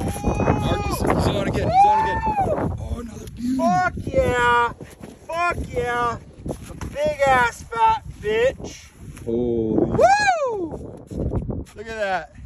He's on again. He's on again. Oh, another beauty. Fuck yeah. Fuck yeah. A big ass fat bitch. Holy. Woo! Look at that.